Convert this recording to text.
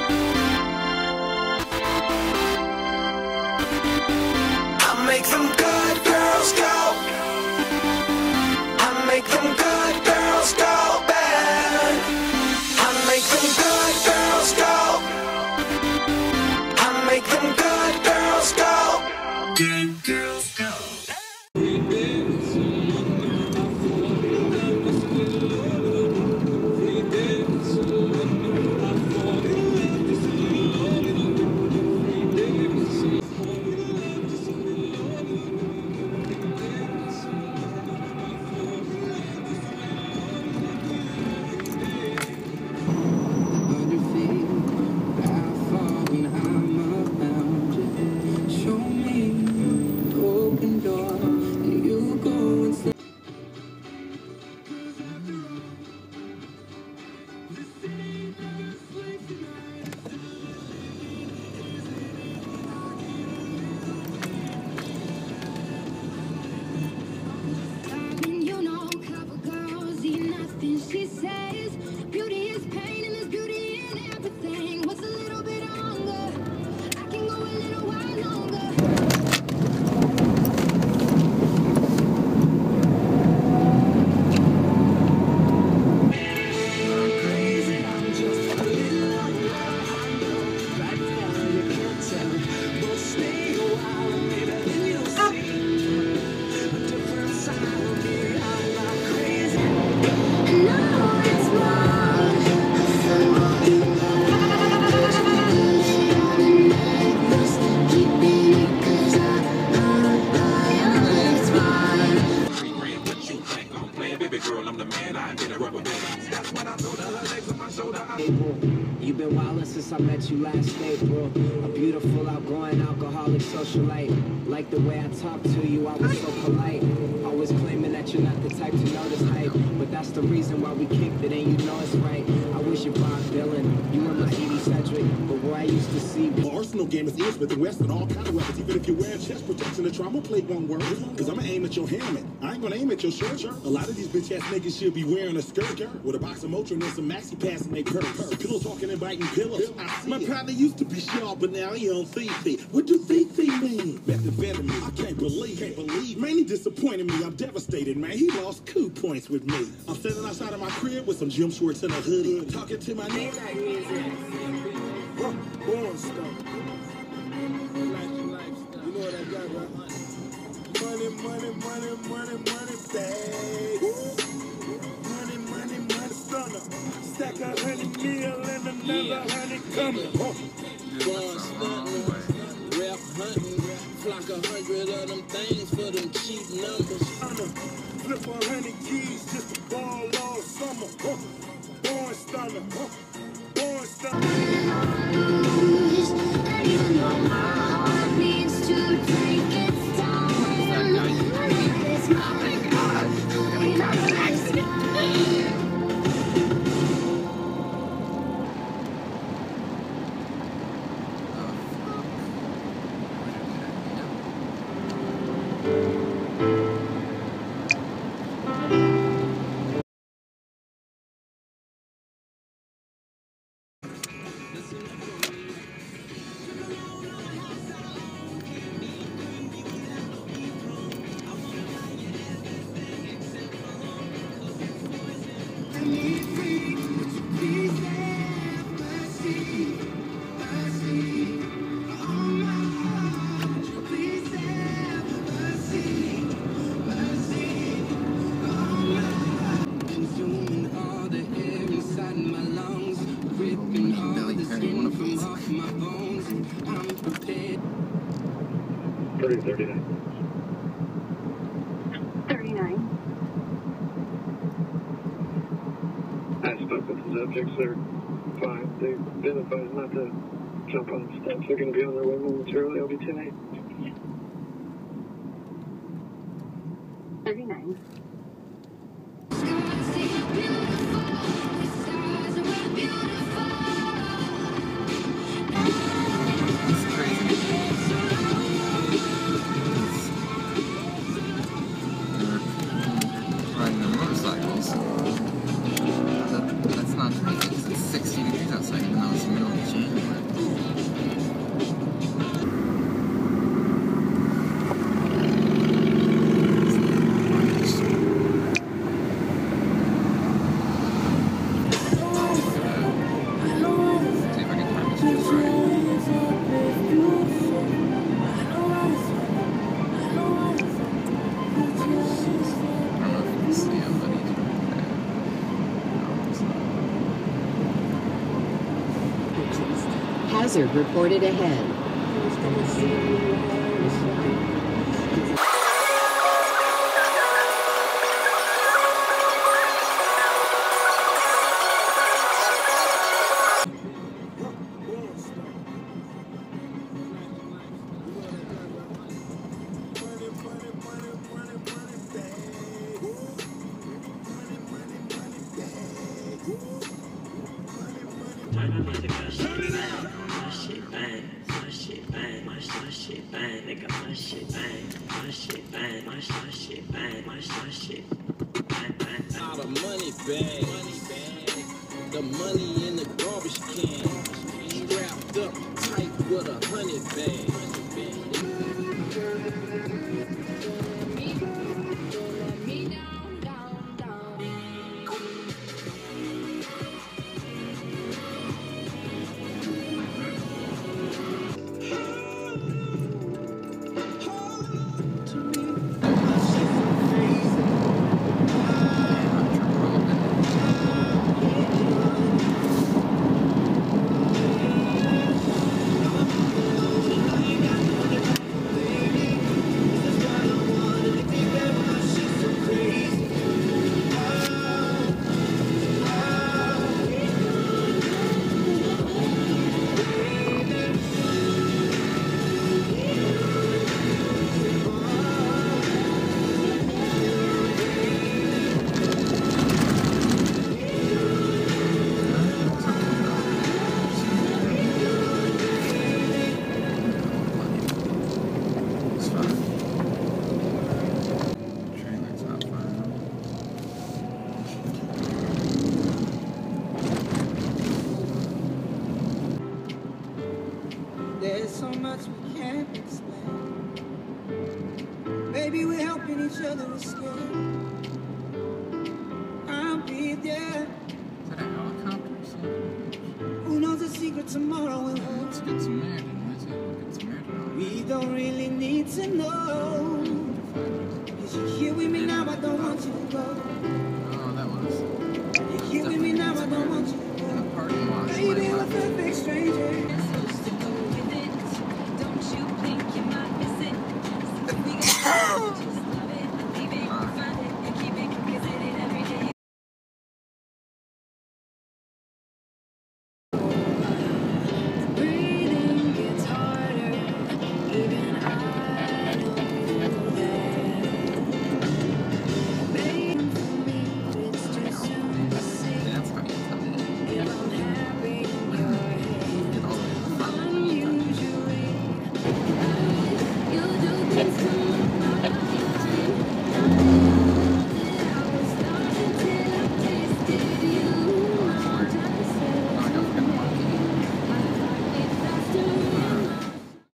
I make them good girls go. I make them good girls go bad. I make them good girls go. I make them good girls go. Good girls go. She says beauty is pain and there's beauty in everything. What's a little bit longer? I can go a little while longer. I'm crazy, I'm just a little right now you can't tell. But stay a while, maybe then you'll see a different side of me. I'm not crazy. No, it's wrong. Keeping it 'cause it's fine. What you think I'm playing, baby girl? I'm the man. I did a rubber band. That's when I told her legs on my shoulder. April, you've been wildin' since I met you last April. A beautiful, outgoing, alcoholic socialite. Like the way I talk to you, I was so polite. Always claiming that you're not the type to notice hype, but that's the reason why we kicked it, and you know it's right. I wish you Bob Dylan, you were my Edie Cedric, but where I used to see. My arsenal game is Smith and West and all kind of weapons. Even if you're wearing chest protection, the trauma plate won't work. Cause I'ma aim at your helmet. I ain't gonna aim at your shirt. A lot of these bitch ass niggas should be wearing a skirt with a box of Motrin and some maxi pads in their purse. Pillows talking and biting pillows. My partner used to be sharp, but now he on CC. What do CC mean? Methamphetamine. I can't believe. Man, he disappointed me. I'm devastated, man. He lost 2 points with me. I'm standing outside of my crib with some gym shorts and a hoodie, talking to my neighbor. Born stuff. You know what I got, right? Money, money, money, money, money, bag. Money, stunner. Stack 100 mil and another 100 coming. Born stunner. Rap hunting. Flock 100 of them things for them cheap numbers. Flip 100 keys just to ball all summer. Born stunner. Born stunner. You know my heart needs to take its time. It's oh my God. $39. 39. I spoke with the subjects. They're fine. They identified not to jump on the steps. They're going to be on their way momentarily. I'll be 10-8. 39. Riding their motorcycles. That's not crazy because it's 60 degrees outside, even though it's the middle of January. hazard reported ahead. Out of money bag. The money in the garbage can. Strapped up tight with 100 bag. There's so much we can't explain. Maybe we're helping each other escape. I'll be there. Is that a helicopter or something? Who knows the secret tomorrow will hold? Let's get some air, then. Let's get some air down. We don't really need to know. Is you here with me now? I don't want you to go. Oh, that was You're here with me now? I don't want you to in the go. parking lot. Baby, we're perfect strangers. That's how you tell it. Get all the way to the front. You do things to me.